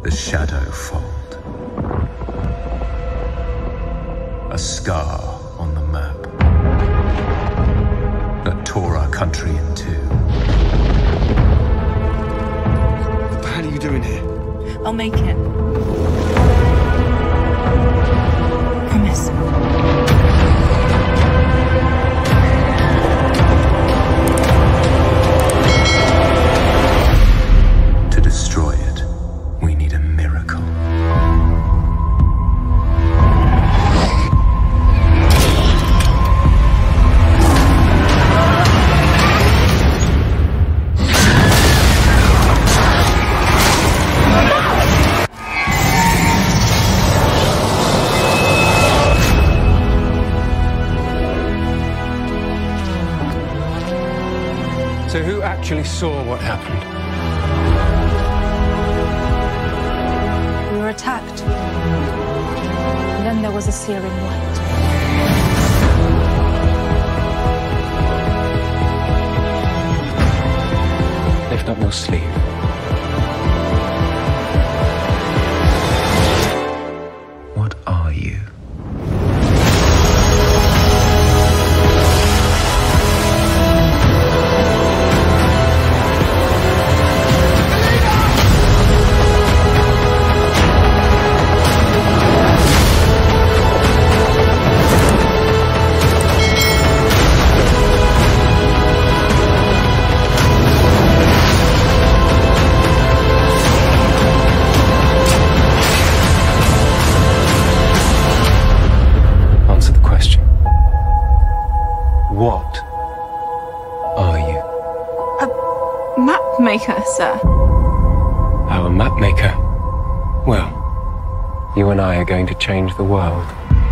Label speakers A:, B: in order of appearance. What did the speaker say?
A: the shadow fold. A scar on the map that tore our country in two.
B: What the hell are you doing here?
C: I'll make it. Promise.
A: To destroy it, we need a miracle.
D: So who actually saw what happened?
C: We were attacked. And then there was a searing light.
D: Lift up your sleeve.
A: What are you?
D: Answer the question. What are you?
C: A map maker, sir.
D: Our map maker? Well, you and I are going to change the world.